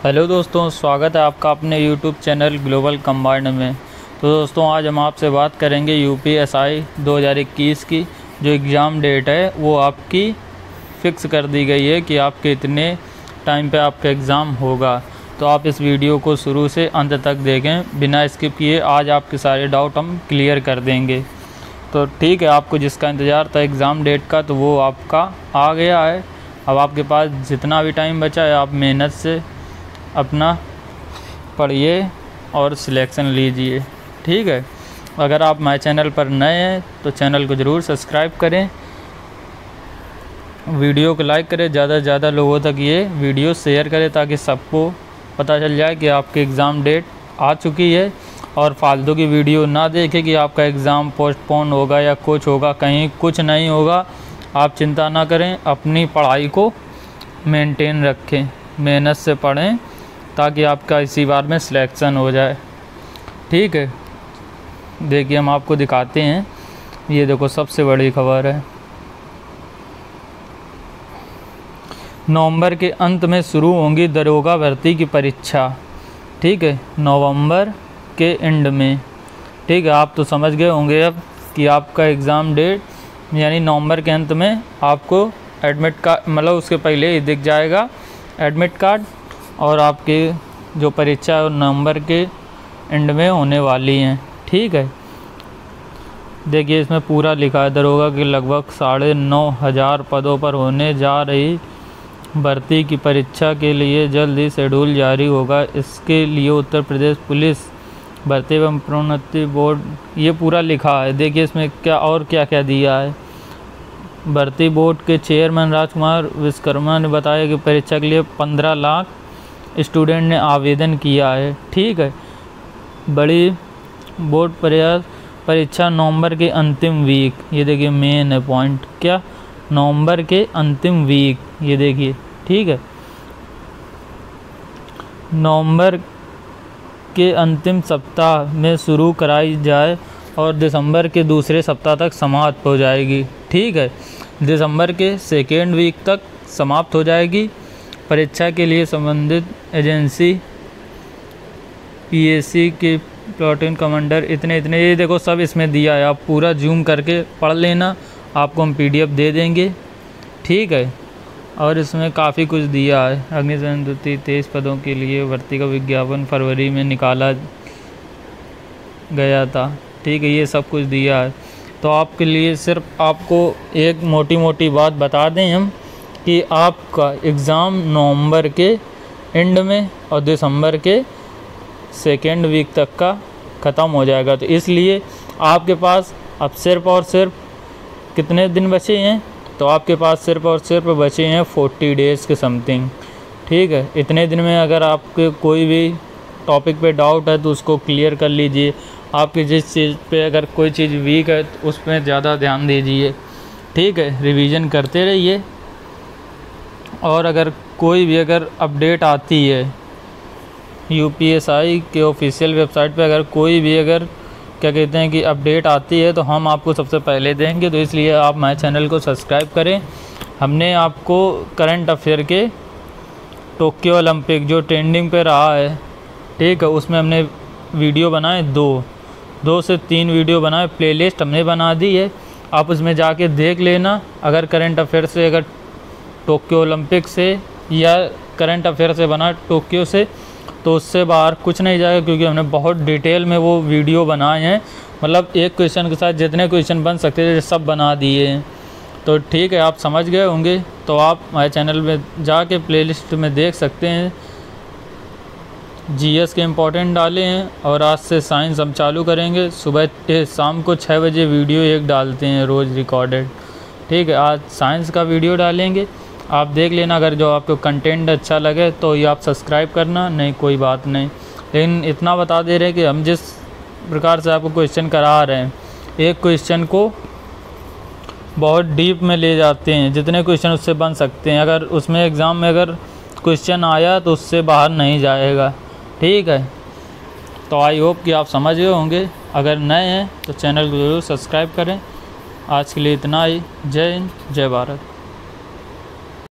Hello दोस्तों, स्वागत है आपका अपने यूट्यूब चैनल ग्लोबल कंबाइंड में। तो दोस्तों आज हम आपसे बात करेंगे यूपीएसआई 2021 की जो एग्ज़ाम डेट है वो आपकी फ़िक्स कर दी गई है कि आपके इतने टाइम पे आपका एग्ज़ाम होगा। तो आप इस वीडियो को शुरू से अंत तक देखें बिना स्किप किए। आज आपके सारे डाउट हम क्लियर कर देंगे। तो ठीक है, आपको जिसका इंतज़ार था एग्ज़ाम डेट का तो वो आपका आ गया है। अब आपके पास जितना भी टाइम बचा है आप मेहनत से अपना पढ़िए और सिलेक्शन लीजिए। ठीक है, अगर आप हमारे चैनल पर नए हैं तो चैनल को ज़रूर सब्सक्राइब करें, वीडियो को लाइक करें, ज़्यादा से ज़्यादा लोगों तक ये वीडियो शेयर करें ताकि सबको पता चल जाए कि आपकी एग्ज़ाम डेट आ चुकी है। और फालतू की वीडियो ना देखें कि आपका एग्ज़ाम पोस्टपोन होगा या कुछ होगा, कहीं कुछ नहीं होगा। आप चिंता ना करें, अपनी पढ़ाई को मेंटेन रखें, मेहनत से पढ़ें ताकि आपका इसी बार में सिलेक्शन हो जाए। ठीक है, देखिए हम आपको दिखाते हैं। ये देखो सबसे बड़ी खबर है, नवंबर के अंत में शुरू होंगी दरोगा भर्ती की परीक्षा। ठीक है, नवंबर के एंड में। ठीक है, आप तो समझ गए होंगे अब कि आपका एग्ज़ाम डेट यानी नवंबर के अंत में आपको एडमिट कार्ड, मतलब उसके पहले ही दिख जाएगा एडमिट कार्ड। और आपके जो परीक्षा है नवंबर के एंड में होने वाली हैं। ठीक है, देखिए इसमें पूरा लिखा है, दरोगा के लगभग 9,500 पदों पर होने जा रही भर्ती की परीक्षा के लिए जल्द ही शेड्यूल जारी होगा। इसके लिए उत्तर प्रदेश पुलिस भर्ती एवं प्रोन्नति बोर्ड, ये पूरा लिखा है। देखिए इसमें क्या क्या दिया है। भर्ती बोर्ड के चेयरमैन राजकुमार विश्वकर्मा ने बताया कि परीक्षा के लिए 15 लाख स्टूडेंट ने आवेदन किया है। ठीक है, बड़ी बोर्ड परीक्षा नवंबर के अंतिम वीक, ये देखिए मेन है पॉइंट, क्या नवंबर के अंतिम वीक, ये देखिए। ठीक है, नवंबर के अंतिम सप्ताह में शुरू कराई जाए और दिसंबर के दूसरे सप्ताह तक समाप्त हो जाएगी। ठीक है, दिसंबर के सेकेंड वीक तक समाप्त हो जाएगी। परीक्षा के लिए संबंधित एजेंसी पीएससी के प्लाटून कमांडर इतने ये देखो सब इसमें दिया है। आप पूरा जूम करके पढ़ लेना, आपको हम पीडीएफ दे देंगे। ठीक है, और इसमें काफ़ी कुछ दिया है। अग्निशमन 23 पदों के लिए भर्ती का विज्ञापन फरवरी में निकाला गया था। ठीक है, ये सब कुछ दिया है। तो आपके लिए सिर्फ आपको एक मोटी बात बता दें हम कि आपका एग्ज़ाम नवंबर के एंड में और दिसंबर के सेकेंड वीक तक का ख़त्म हो जाएगा। तो इसलिए आपके पास अब सिर्फ और सिर्फ कितने दिन बचे हैं, तो आपके पास सिर्फ और सिर्फ बचे हैं 40 डेज़ के समथिंग। ठीक है, इतने दिन में अगर आपके कोई भी टॉपिक पे डाउट है तो उसको क्लियर कर लीजिए। आपकी जिस चीज़ पे अगर कोई चीज़ वीक है तो उस पर ज़्यादा ध्यान दीजिए। ठीक है, रिवीजन करते रहिए। और अगर कोई भी अपडेट आती है यूपीएसआई के ऑफिशियल वेबसाइट पे, अगर कोई भी क्या कहते हैं कि अपडेट आती है तो हम आपको सबसे पहले देंगे। तो इसलिए आप हमारे चैनल को सब्सक्राइब करें। हमने आपको करंट अफेयर के टोक्यो ओलंपिक जो ट्रेंडिंग पे रहा है, ठीक है, उसमें हमने वीडियो बनाए, 2 से 3 वीडियो बनाए, प्लेलिस्ट हमने बना दी है। आप उसमें जाके देख लेना। अगर करंट अफेयर से, अगर टोक्यो ओलंपिक से या करंट अफेयर से बना टोक्यो से, तो उससे बाहर कुछ नहीं जाएगा, क्योंकि हमने बहुत डिटेल में वो वीडियो बनाए हैं। मतलब एक क्वेश्चन के साथ जितने क्वेश्चन बन सकते थे सब बना दिए हैं। तो ठीक है, आप समझ गए होंगे। तो आप हमारे चैनल में जाके प्लेलिस्ट में देख सकते हैं। जीएस के इम्पोर्टेंट डाले हैं। और आज से साइंस हम चालू करेंगे। सुबह शाम को 6 बजे वीडियो एक डालते हैं रोज़ रिकॉर्डेड। ठीक है, आज साइंस का वीडियो डालेंगे, आप देख लेना। अगर जो आपको कंटेंट अच्छा लगे तो ये आप सब्सक्राइब करना, नहीं कोई बात नहीं। लेकिन इतना बता दे रहे हैं कि हम जिस प्रकार से आपको क्वेश्चन करा रहे हैं, एक क्वेश्चन को बहुत डीप में ले जाते हैं, जितने क्वेश्चन उससे बन सकते हैं। अगर उसमें एग्ज़ाम में अगर क्वेश्चन आया तो उससे बाहर नहीं जाएगा। ठीक है, तो आई होप कि आप समझ गए होंगे। अगर नए हैं तो चैनल को ज़रूर सब्सक्राइब करें। आज के लिए इतना ही। जय हिंद, जय भारत।